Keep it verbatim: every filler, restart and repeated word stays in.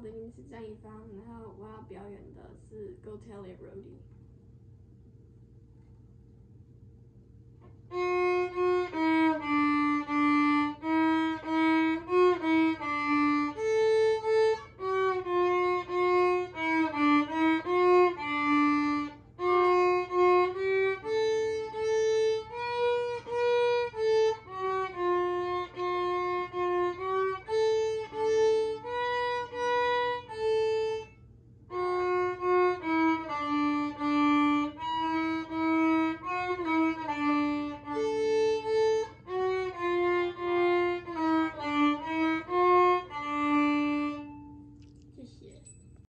的名字是张一芳，然后我要表演的是 Go Tell It Rhody。